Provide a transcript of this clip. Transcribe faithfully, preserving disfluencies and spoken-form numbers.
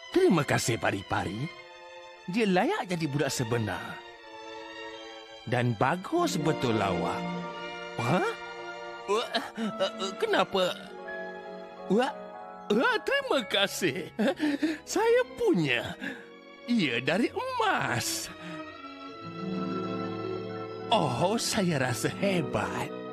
Terima kasih, Pari-Pari. Dia layak jadi budak sebenar. Dan bagus betul lawak. Hah? Wah, kenapa? Wah, wah, terima kasih. Saya punya. Ia dari emas. Oh, saya rasa hebat.